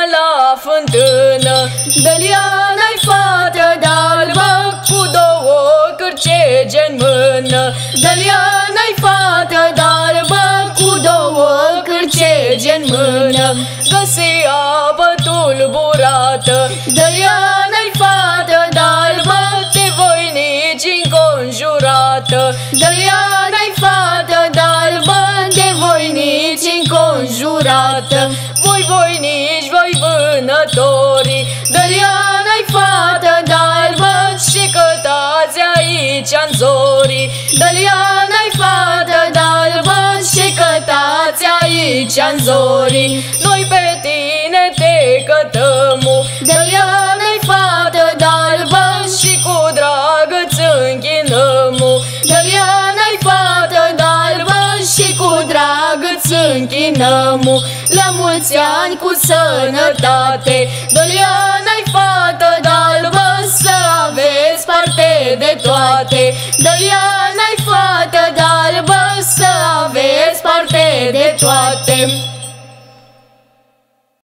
la fântână. Dă-Liana-i fată d'albă cu două cârcege în mână. Dă-Liana-i fată d'albă cu două cârcege în mână. Găsi apă tulburată. Dă-Liana-i fată d'albă de voinici înconjurată. Dă-Liana-i fată d'albă de voinici înconjurată. Voi voinici, voi vânătorii, Dă-Liana-i fată d'albă și cătați aici-n zorii. Dă-Liana-i fată d'albă și cătați aici-n zorii. Noi pe tine te cătămu, Dă-Liana-i fată d'albă și cu drag îți închinămu. Dă-Liana-i fată d'albă și cu drag îți închinămu. La mulți ani cu sănătate, Dă-Liana-i fată d'albă, să aveți parte de toate. Dă-Liana-i fată d'albă, să aveți parte de toate.